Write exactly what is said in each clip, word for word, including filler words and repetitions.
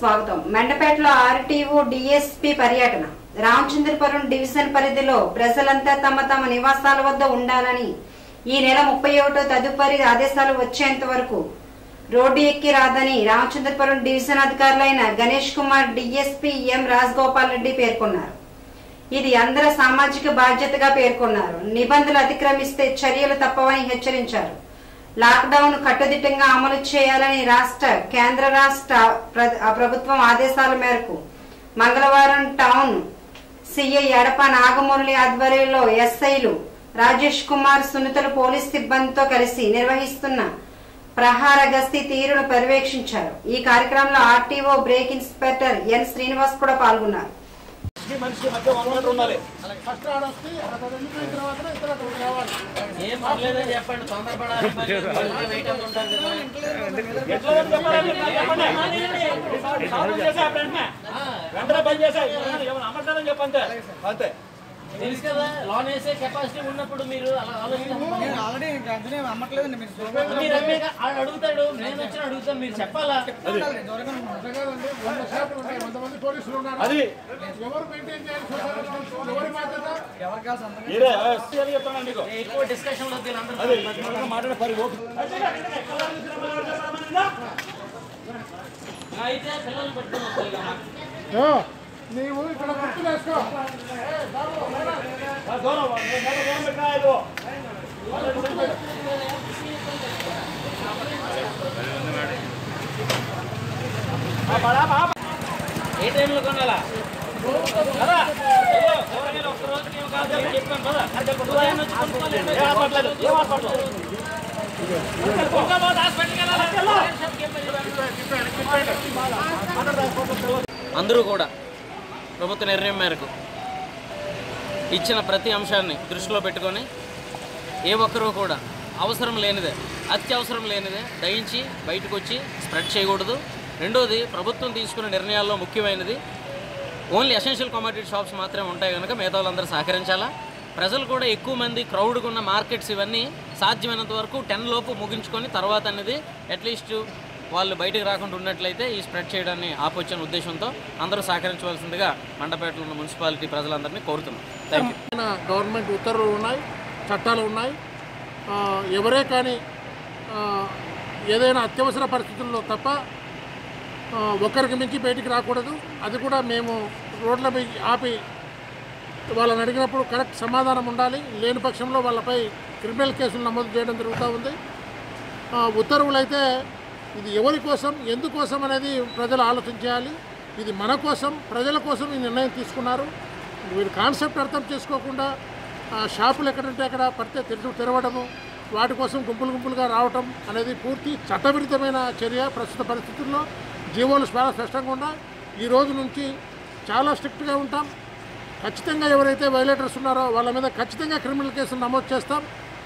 స్వాగతం. మెండపేటలో RTO DSP పర్యటన. Ramachandrapuram division పరిధిలో ప్రజలంతా తమ తమ నివాసాల వద్ద ఉండాలని, ఈ నెల ముప్పై ఒకటో తదుపరి ఆదేశాలు వచ్చేంత వరకు రోడ్డు ఎక్కి రాదని రామచంద్రపురం డివిజన్ అధికారులైన గణేష్ కుమార్, డిఎస్పీ ఎం రాజగోపాల్ రెడ్డి పేర్కొన్నారు. ఇది అందరి సామాజిక బాధ్యతగా పేర్కొన్నారు. నిబంధనలు అతిక్రమిస్తే చర్యలు తప్పవని హెచ్చరించారు. లాక్డౌన్ కట్టుదిట్టంగా అమలు చేయాలని రాష్ట్ర, కేంద్ర రాష్ట్ర ప్రభుత్వం ఆదేశాల మేరకు మంగళవారం టౌన్ సిఐ ఎడప నాగమురళి ఆధ్వర్యంలో ఎస్ఐలు రాజేష్ కుమార్, సునీతలు పోలీస్ సిబ్బందితో కలిసి నిర్వహిస్తున్న ప్రహార గస్తీ తీరును పర్యవేక్షించారు. ఈ కార్యక్రమంలో RTO brake inspector N Srinivas కూడా పాల్గొన్నారు. చెప్పండి తెలుసు కదా, లోన్ వేసే కెపాసిటీ ఉన్నప్పుడు మీరు అమ్మట్లేదండి. మీరు అడుగుతాడు, నేను వచ్చిన అడుగుతాను, మీరు చెప్పాలా? అది ఎక్కువ డిస్కషన్ లో మాట్లాడే పరి అయితే పిల్లలు పెట్టుకుని నీవు ఇక్కడ గుర్తు వేసుకో. ఏ టైంలో కొనాలా? ఒక్క రోజుకి చెప్పాను కదా, అందరూ కూడా ప్రభుత్వ నిర్ణయం మేరకు ఇచ్చిన ప్రతి అంశాన్ని దృష్టిలో పెట్టుకొని ఏ ఒక్కరూ కూడా అవసరం లేనిదే, అత్యవసరం లేనిదే దయించి బయటకు వచ్చి స్ప్రెడ్ చేయకూడదు. రెండోది, ప్రభుత్వం తీసుకున్న నిర్ణయాల్లో ముఖ్యమైనది ఓన్లీ ఎసెన్షియల్ కమోడిటీ షాప్స్ మాత్రమే ఉంటాయి కనుక మిగతా వాళ్ళందరూ సహకరించాలా. ప్రజలు కూడా ఎక్కువ మంది క్రౌడ్గా ఉన్న మార్కెట్స్ ఇవన్నీ సాధ్యమైనంత వరకు టెన్ లోపు ముగించుకొని తర్వాత అనేది అట్లీస్ట్ వాళ్ళు బయటకు రాకుండా ఉన్నట్లయితే ఈ స్ప్రెడ్ చేయడాన్ని ఆపొచ్చిన ఉద్దేశంతో అందరూ సహకరించవలసిందిగా మండపేటలో ఉన్న మున్సిపాలిటీ ప్రజలందరినీ కోరుతున్నాం. Thank you. గవర్నమెంట్ ఉత్తర్వులు ఉన్నాయి, చట్టాలు ఉన్నాయి. ఎవరే కానీ ఏదైనా అత్యవసర పరిస్థితుల్లో తప్ప ఒకరికి మించి బయటికి రాకూడదు. అది కూడా మేము రోడ్ల మీద ఆపి వాళ్ళని అడిగినప్పుడు కరెక్ట్ సమాధానం ఉండాలి. లేని పక్షంలో వాళ్ళపై క్రిమినల్ కేసులు నమోదు చేయడం జరుగుతూ ఉంది. ఉత్తర్వులు అయితే ఇది ఎవరి కోసం, ఎందుకోసం అనేది ప్రజలు ఆలోచించాలి. ఇది మన కోసం, ప్రజల కోసం ఈ నిర్ణయం తీసుకున్నారు. వీరు కాన్సెప్ట్ అర్థం చేసుకోకుండా షాపులు ఎక్కడంటే అక్కడ పడితే తెరు తెరవడము, వాటి కోసం గుంపులు గుంపులుగా రావటం అనేది పూర్తి చట్టవిరుద్ధమైన చర్య. ప్రస్తుత పరిస్థితుల్లో జీవోలు చాలా స్పష్టంగా ఉన్నాయి. ఈ రోజు నుంచి చాలా స్ట్రిక్ట్గా ఉంటాం. ఖచ్చితంగా ఎవరైతే వైలేటర్స్ ఉన్నారో వాళ్ళ మీద ఖచ్చితంగా క్రిమినల్ కేసులు నమోదు చేస్తాం.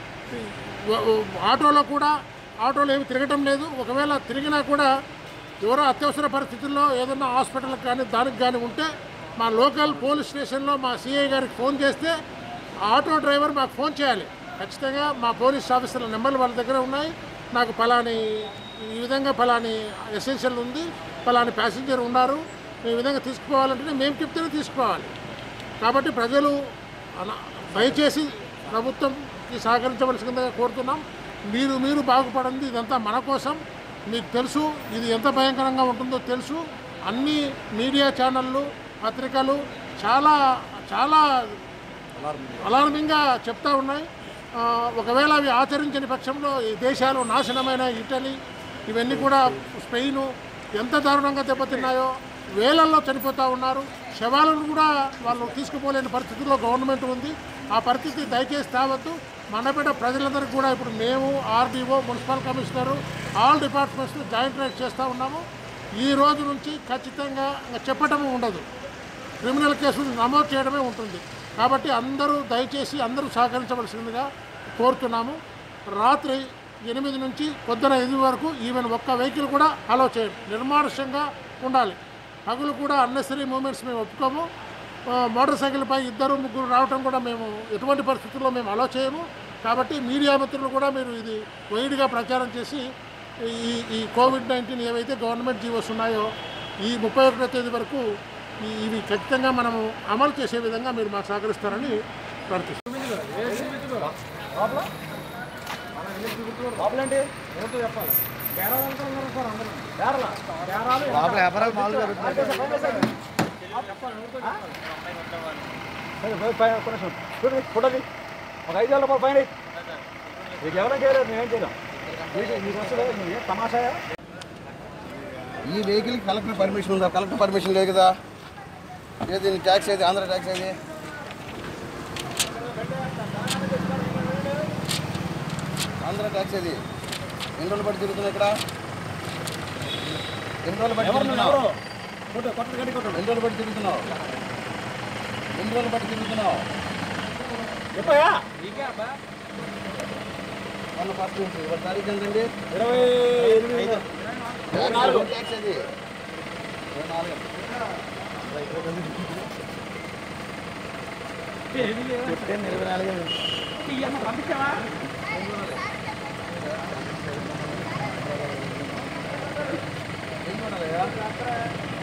ఆటోలో కూడా ఆటోలు ఏమి తిరగటం లేదు. ఒకవేళ తిరిగినా కూడా ఎవరో అత్యవసర పరిస్థితుల్లో ఏదన్నా హాస్పిటల్కి కానీ దానికి కానీ ఉంటే మా లోకల్ పోలీస్ స్టేషన్లో మా సిఐ గారికి ఫోన్ చేస్తే ఆటో డ్రైవర్ మాకు ఫోన్ చేయాలి. ఖచ్చితంగా మా పోలీస్ ఆఫీసర్ల నెంబర్లు వాళ్ళ దగ్గర ఉన్నాయి. నాకు ఫలాని ఈ విధంగా ఫలాని ఎసెన్షియల్ ఉంది, ఫలాని ప్యాసింజర్ ఉన్నారు, ఈ విధంగా తీసుకుపోవాలంటే మేము చెప్తేనే తీసుకుపోవాలి. కాబట్టి ప్రజలు దయచేసి ప్రభుత్వంకి సహకరించవలసిందిగా కోరుతున్నాం. మీరు మీరు బాగుపడింది ఇదంతా మన కోసం. మీకు తెలుసు ఇది ఎంత భయంకరంగా ఉంటుందో తెలుసు. అన్ని మీడియా ఛానళ్ళు, పత్రికలు చాలా చాలా అలార్మింగ్గా చెప్తూ ఉన్నాయి. ఒకవేళ అవి ఆచరించని పక్షంలో ఈ దేశాలు నాశనమైన ఇటలీ, ఇవన్నీ కూడా స్పెయిన్ ఎంత దారుణంగా దెబ్బతిన్నాయో, వేలల్లో చనిపోతూ ఉన్నారు. శవాలను కూడా వాళ్ళు తీసుకుపోలేని పరిస్థితుల్లో గవర్నమెంట్ ఉంది. ఆ పరిస్థితి దయచేసి తేవద్దు. మండపేట ప్రజలందరికీ కూడా ఇప్పుడు మేము, RDO, municipal commissioner, all departments joint right చేస్తూ ఉన్నాము. ఈ రోజు నుంచి ఖచ్చితంగా చెప్పటము ఉండదు, క్రిమినల్ కేసులు నమోదు చేయడమే ఉంటుంది. కాబట్టి అందరూ దయచేసి అందరూ సహకరించవలసిందిగా కోరుతున్నాము. రాత్రి ఎనిమిది నుంచి పొద్దున ఎనిమిది వరకు ఈవెన్ ఒక్క వెహికల్ కూడా అలో చేయండి. నిర్మానుష్యంగా ఉండాలి. పగులు కూడా అన్నెసరీ మూమెంట్స్ మేము ఒప్పుకోము. మోటార్ సైకిల్పై ఇద్దరు ముగ్గురు రావటం కూడా మేము ఎటువంటి పరిస్థితుల్లో మేము అలో చేయము. కాబట్టి మీడియా మిత్రులు కూడా మీరు ఇది వైడ్గా ప్రచారం చేసి ఈ ఈ కోవిడ్ నైన్టీన్ ఏవైతే గవర్నమెంట్ జీవోస్ ఉన్నాయో ఈ ముప్పై ఒకటో తేదీ వరకు ఈ ఇవి ఖచ్చితంగా మనము అమలు చేసే విధంగా మీరు మాకు సహకరిస్తారని ప్రార్థిస్తున్నాం. ఫోటోది ఒక ఐదు వేల రూపాయలు పైన మీకు ఎవరైనా చేయలేదు నేనేం చేయలేం మీకు వస్తుంది తమాషా. ఈ వెహికల్కి కలెక్టర్ పర్మిషన్ ఉందా? కలెక్టర్ పర్మిషన్ లేదు కదా. ఏది ట్యాక్స్ ఏది? ఆంధ్ర ట్యాక్స్ ఏది? ఆంధ్ర ట్యాక్స్ ఏది? ఎన్ని రోజులు బట్టి తిరుగుతున్నావు ఇక్కడ? ఎన్ని రోజులు బట్టి తిరుగుతున్నావు? ఎన్ని రోజులు బట్టి తిరుగుతున్నావు? ఎన్ని రోజులు బట్టి తిరుగుతున్నావు? మొన్న ఫస్ట్ నుంచి ఇవాళ తారీఖు ఎంతండి? ఇరవై ఎనిమిది ట్యాక్స్ ఏది? ఇరవై నాలుగు ఇరవై నాలుగు పంపించావా? ఏం చూడాలి?